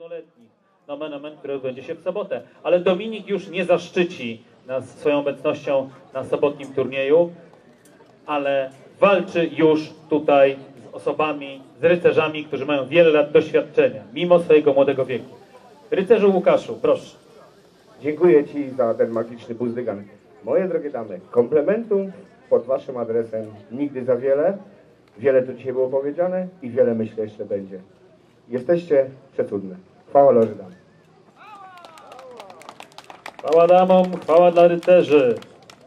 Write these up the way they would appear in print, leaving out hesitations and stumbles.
pełnoletnich. Nomen omen, który odbędzie się w sobotę. Ale Dominik już nie zaszczyci nas swoją obecnością na sobotnim turnieju, ale walczy już tutaj z osobami, z rycerzami, którzy mają wiele lat doświadczenia, mimo swojego młodego wieku. Rycerzu Łukaszu, proszę. Dziękuję Ci za ten magiczny buzdygan. Moje drogie damy, komplementów pod Waszym adresem nigdy za wiele. Wiele tu dzisiaj było powiedziane i wiele, myślę, jeszcze będzie. Jesteście przecudne. Chwała Loży Dam. Chwała damom, chwała dla rycerzy.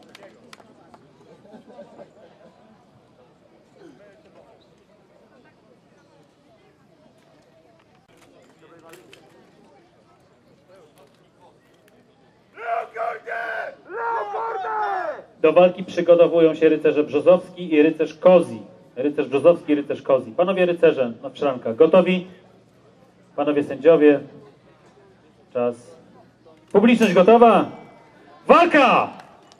Do walki przygotowują się rycerze Brzozowski i rycerz Kozi. Rycerz Brzozowski i rycerz Kozi. Panowie rycerze na wszrankach gotowi? Panowie sędziowie. Czas. Publiczność gotowa? Walka!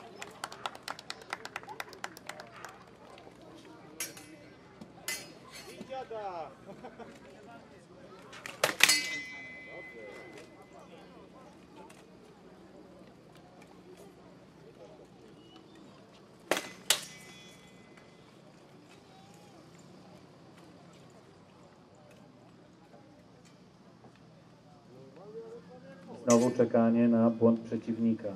Znowu czekanie na błąd przeciwnika.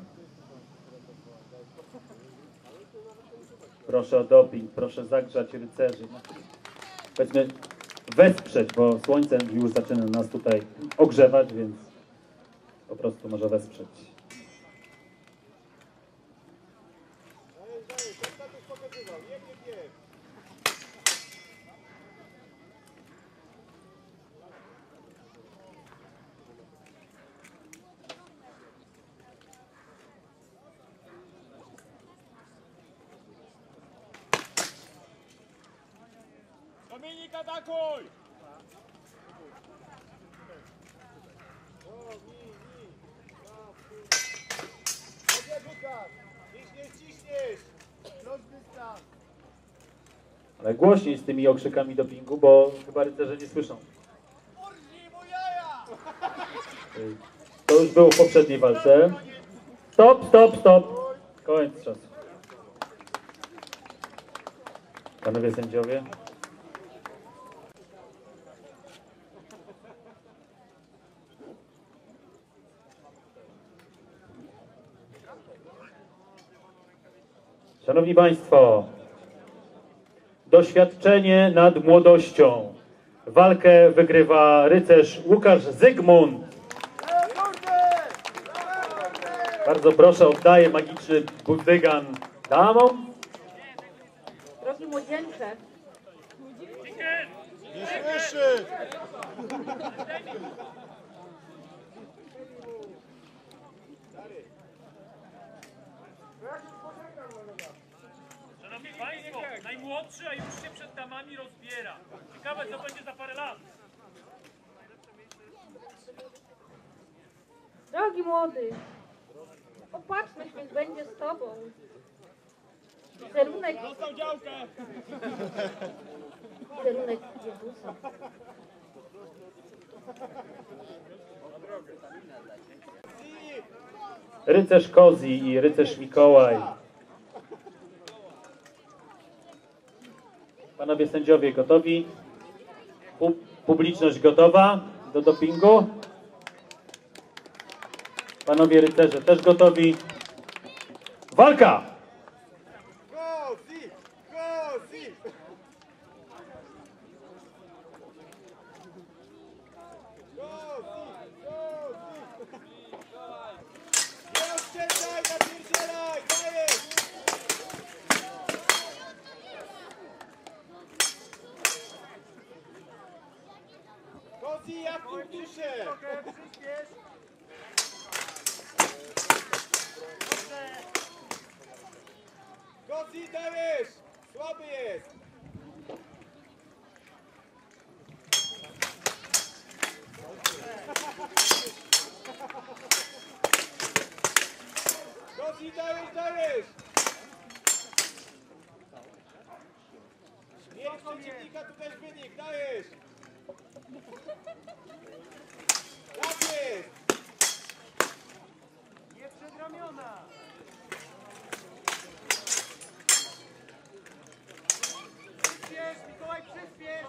Proszę o doping, proszę zagrzać rycerzy. Powiedzmy wesprzeć, bo słońce już zaczyna nas tutaj ogrzewać, więc po prostu może wesprzeć. Dominik, atakuj! Ale głośniej z tymi okrzykami dopingu, bo chyba rycerze nie słyszą. To już było w poprzedniej walce. Stop, stop, stop. Koniec czasu. Panowie sędziowie. Szanowni Państwo, doświadczenie nad młodością. Walkę wygrywa rycerz Łukasz Zygmunt. Bardzo proszę, oddaję magiczny buzdygan damom. Drogi młodzieńcze, Nie słyszy! Szanowni Państwo, najmłodszy, a już się przed damami rozbiera. Ciekawe, co będzie za parę lat. drogi młody, opatrzność niech będzie z tobą. Wizerunek Dostał działkę! Jezusa. Rycerz Kozi i rycerz Mikołaj. Panowie sędziowie gotowi? Publiczność gotowa do dopingu? Panowie rycerze też gotowi? Walka! Kozi! Kozi! Nie oszczędzaj, napierdzielaj! Dajesz! Kozi, ja w tym duszę! Kozi, dajesz! Słaby jest! Kozi, dajesz, dajesz! Mieć przeciwnika, tu też wynik, dajesz!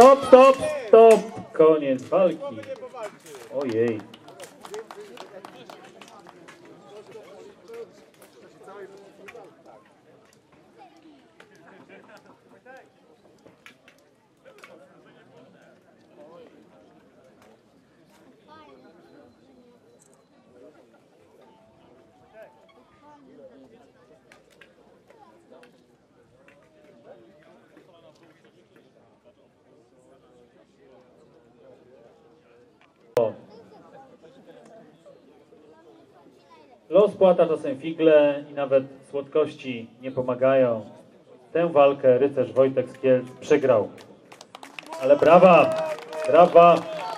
Stop, stop, stop! Koniec walki. Ojej. Los płata czasem figle i nawet słodkości nie pomagają. Tę walkę rycerz Wojtek z Kielc przegrał. Ale brawa! Brawa!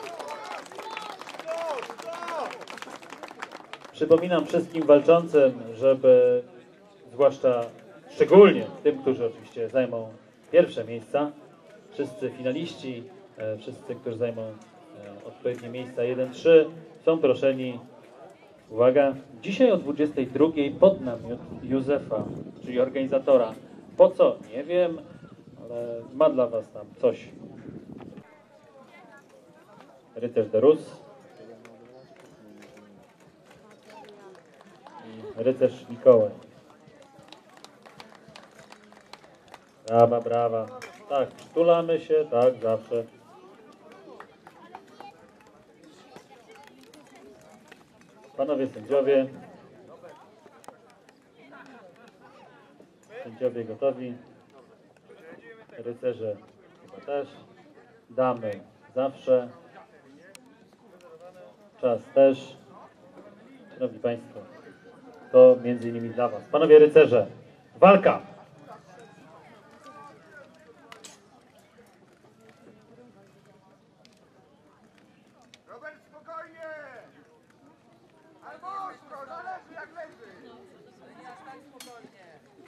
Przypominam wszystkim walczącym, żeby, zwłaszcza szczególnie tym, którzy oczywiście zajmą pierwsze miejsca, wszyscy finaliści, wszyscy, którzy zajmą odpowiednie miejsca 1-3, są proszeni, uwaga, dzisiaj o 22 pod namiot Józefa, czyli organizatora. Po co? Nie wiem, ale ma dla was tam coś. Rycerz de Rus i rycerz Mikołaj. Brawa, brawa. Tak, przytulamy się, tak, zawsze. Panowie sędziowie. Sędziowie gotowi. Rycerze chyba też. Damy zawsze. Czas też. Szanowni Państwo, to między innymi dla Was. Panowie rycerze, walka! Robert, spokojnie! Albo ostro, zależy jak leży! Nie aż tak spokojnie.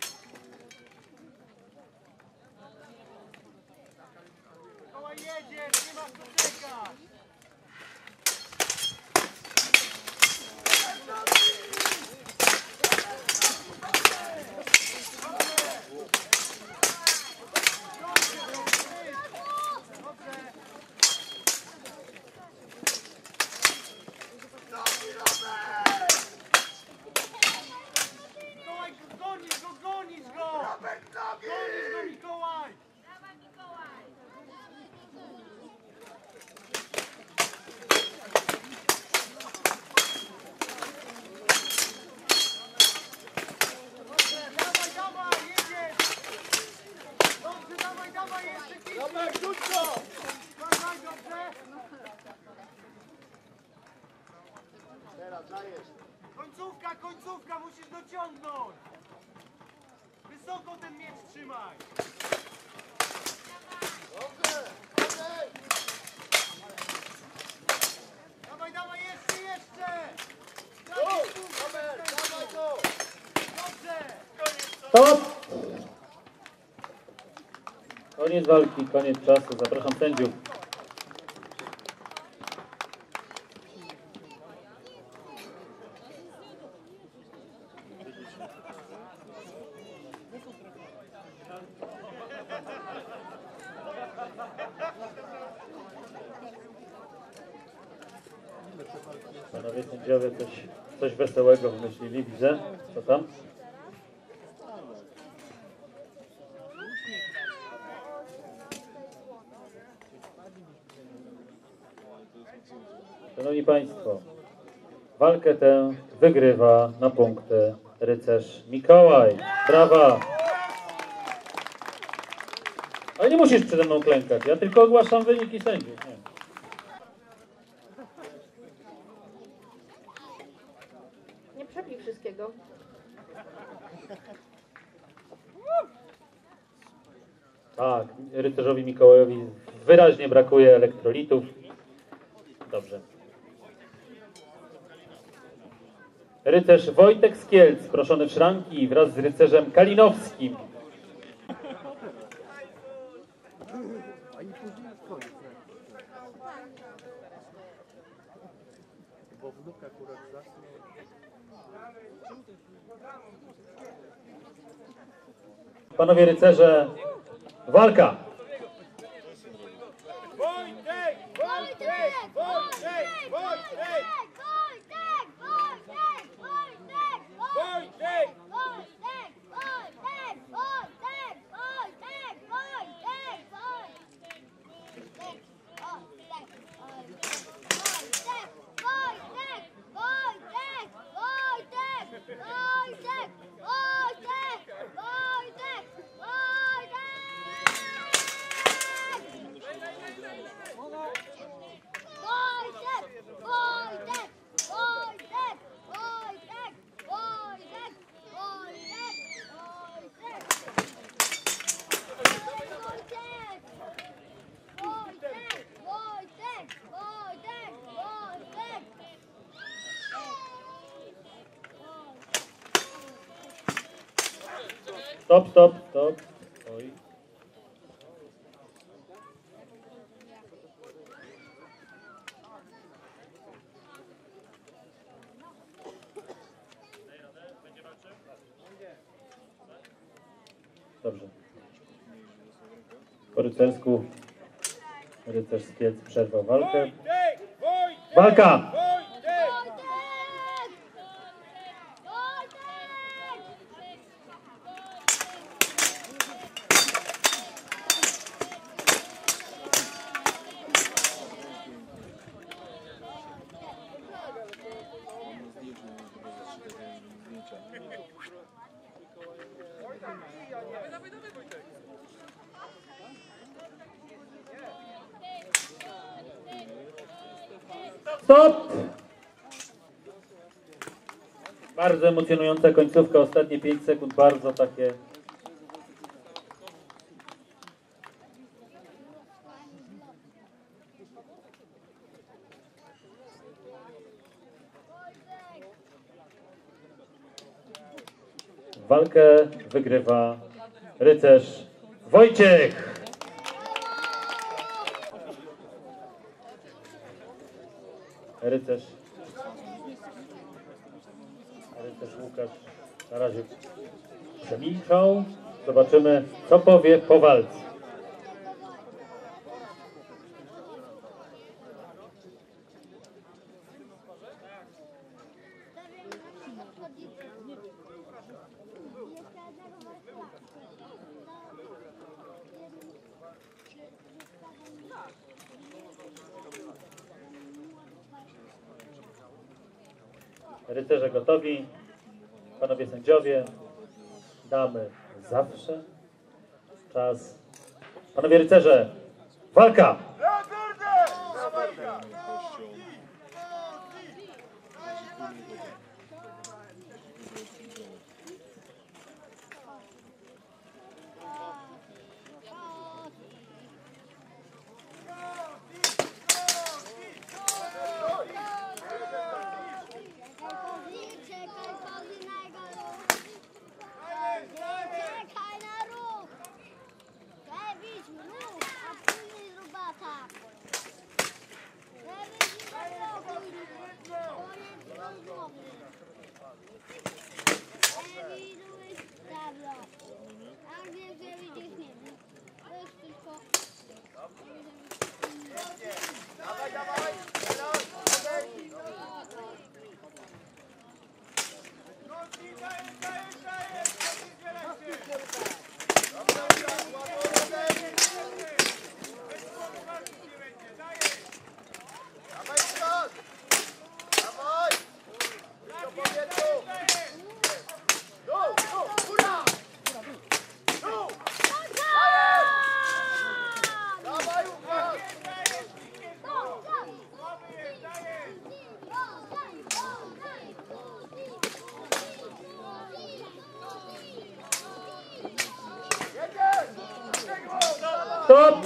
Mikołaj jedziesz, nie masz co czekać! Gonisz go! Gonisz go, Mikołaj! Dawaj, dawaj, jedziesz! Dobrze, dawaj, dawaj, jeszcze kilka! Dawaj, rzuć go! Dawaj, dobrze! Teraz dajesz. Końcówka, końcówka, musisz dociągnąć! Wysoko ten miecz trzymaj! Dobrze, dobrze! Dawaj, dawaj, jeszcze, jeszcze! Dawaj, dawaj go! Dobrze! Stop! Koniec walki, koniec czasu. Zapraszam sędziów. Panowie sędziowie coś wesołego wymyślili, widzę. Co tam? Szanowni Państwo, walkę tę wygrywa na punkty rycerz Mikołaj. Brawa! Ale nie musisz przede mną klękać, ja tylko ogłaszam wyniki sędziów. Nie. Nie przebij wszystkiego. Tak, rycerzowi Mikołajowi wyraźnie brakuje elektrolitów. Dobrze. Rycerz Wojtek z Kielc, proszony w szranki wraz z rycerzem Kalinowskim. Panowie rycerze, walka! Stop, stop, stop. Oj. Dobrze. Po rycersku rycerz z Kielc przerwał walkę. Walka! Stop! Bardzo emocjonująca końcówka, ostatnie 5 sekund, bardzo takie... Walkę wygrywa rycerz Wojciech. Rycerz Łukasz na razie przemilczał. Zobaczymy, co powie po walce. Rycerze gotowi, panowie sędziowie, damy zawsze czas. Panowie rycerze, walka! Stop!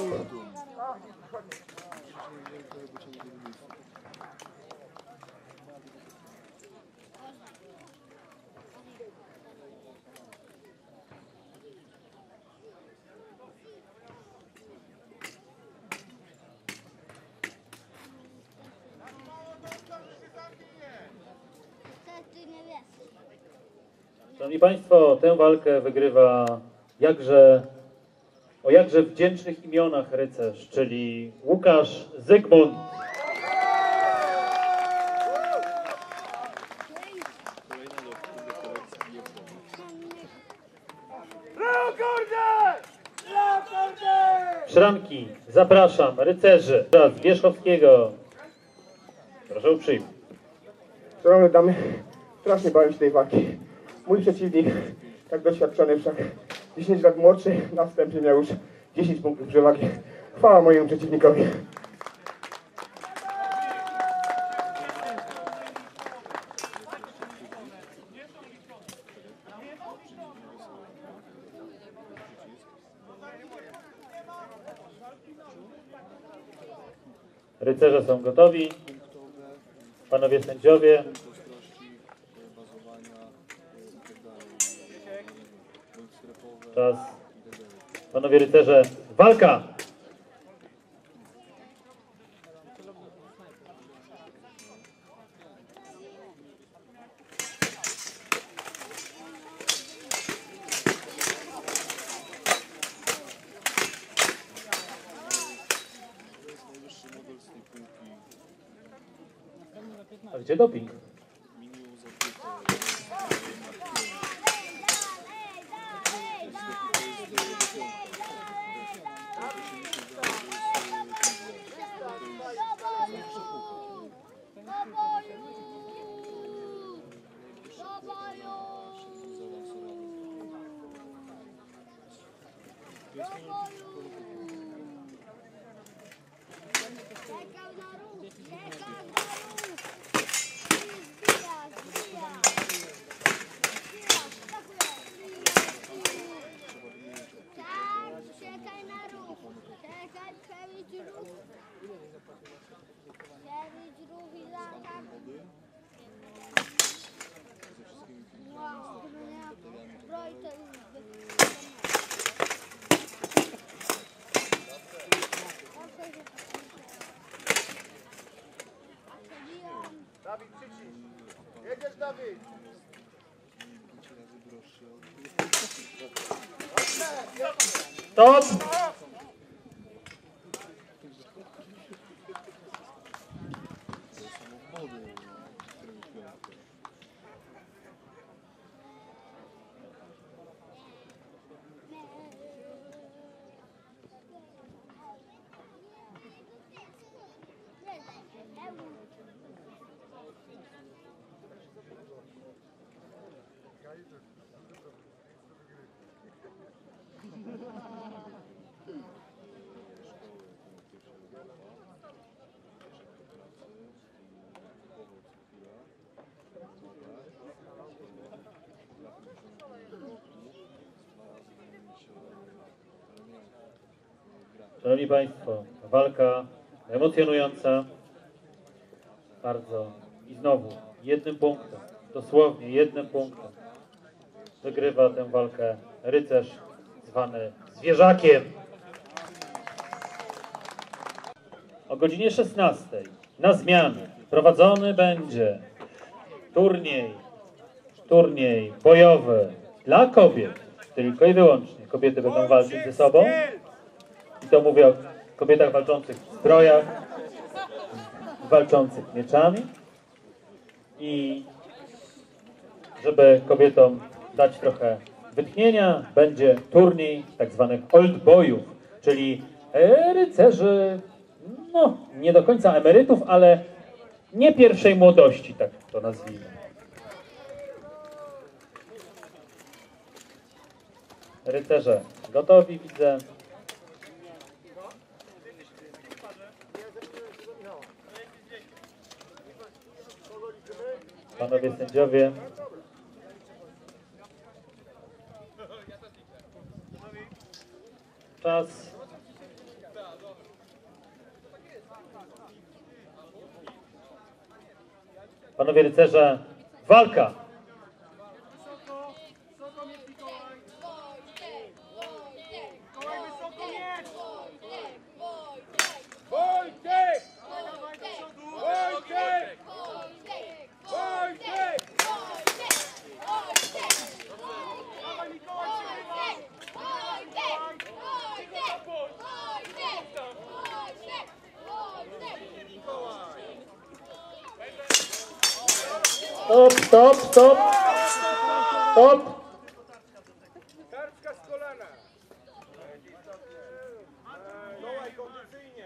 Szanowni Państwo, tę walkę wygrywa o jakże wdzięcznych imionach rycerz, czyli Łukasz Zygmunt. Szranki, zapraszam, rycerzy z Wierzchowskiego. Proszę uprzejmie. Szanowne damy, strasznie bałem się tej walki. Mój przeciwnik, tak doświadczony, wszak 10 lat młodszy, na wstępie miał już 10 punktów przewagi. Chwała mojemu przeciwnikowi. Rycerze są gotowi. Panowie sędziowie. Czas. Panowie rycerze, walka! A gdzie doping? Dawid, przycisz. Jedziesz, Dawid. Stop! Szanowni Państwo, walka emocjonująca, bardzo i znowu jednym punktem, dosłownie jednym punktem wygrywa tę walkę rycerz zwany zwierzakiem. O godzinie 16 na zmianę prowadzony będzie turniej bojowy dla kobiet, tylko i wyłącznie. Kobiety będą walczyć ze sobą. I to mówię o kobietach walczących w zbrojach, walczących mieczami. I żeby kobietom dać trochę wytchnienia, będzie turniej tak zwanych old boyów, czyli rycerzy, no nie do końca emerytów, ale nie pierwszej młodości, tak to nazwijmy. Rycerze gotowi, widzę. Panowie sędziowie. Czas. Panowie rycerze, walka! Wysoko mieć, Mikołaj. Mikołaj, wysoko mieć. Wojtek! Dawaj do przodu. Wojtek! Wojtek! Dawaj, Mikołaj, Stop, stop, stop! Stop! Kartka z kolana. Mikołaj, kondycyjnie.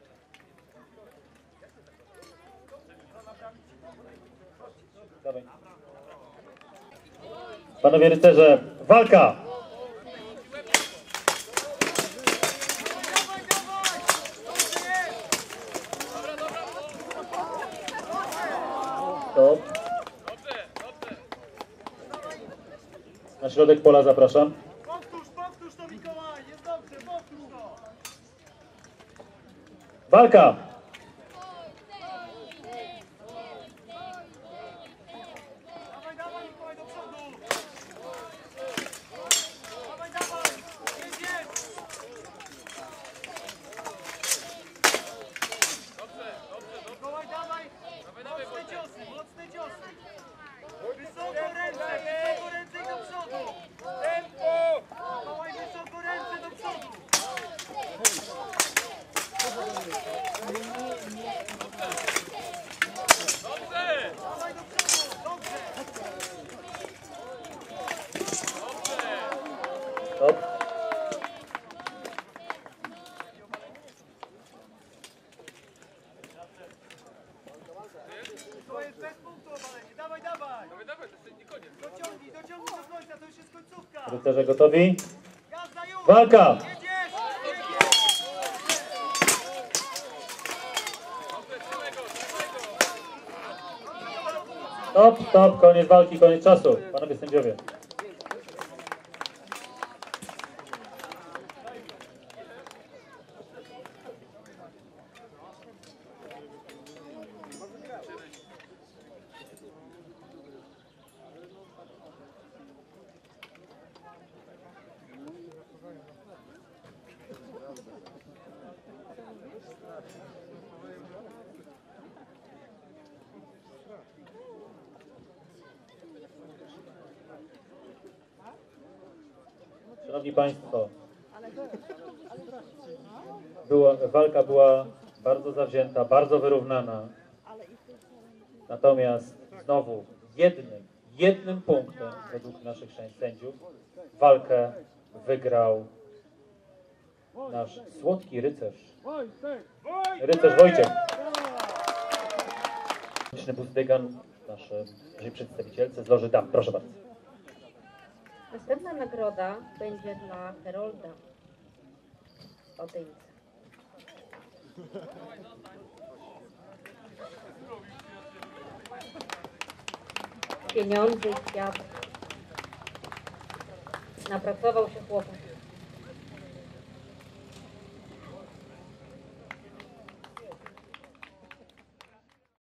Dawaj. Panowie rycerze, walka! Stop. Na środek pola zapraszam. Powtórz to, Mikołaj. Jest dobrze, powtórz to. Walka! Dawaj, Mikołaj, do przodu. Stop. To jest bez punktu obalenie. Dawaj, dawaj. To jest koniec. Dociągnij do końca, to już jest końcówka. Rycerze gotowi? Jazda już. Walka! Jedziesz. Stop, stop, koniec walki, koniec czasu. Panowie sędziowie. Szanowni Państwo, walka była bardzo zawzięta, bardzo wyrównana. Natomiast znowu jednym punktem według naszych sędziów walkę wygrał nasz słodki rycerz. Rycerz Wojciech. Buzdygan, naszej przedstawicielce z loży dam. Proszę bardzo. Następna nagroda będzie dla Herolda Odyńca. Pieniądze i kwiaty. Napracował się chłopak.